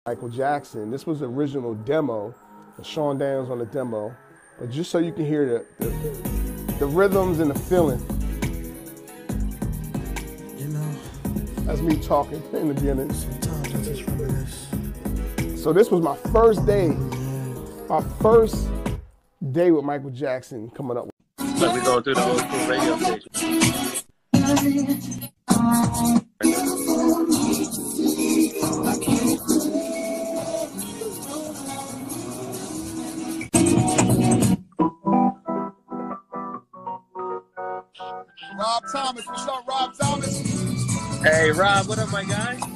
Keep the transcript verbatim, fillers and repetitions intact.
Michael Jackson. This was the original demo. Sean Daniels on the demo. But just so you can hear the, the, the rhythms and the feeling. You know, that's me talking in the beginning. Sometimes I just reminisce. So this was my first day, my first day with Michael Jackson coming up. So we going through the old school radio station. Rob Thomas, what's up, Rob Thomas? Hey, Rob, what up, my guy?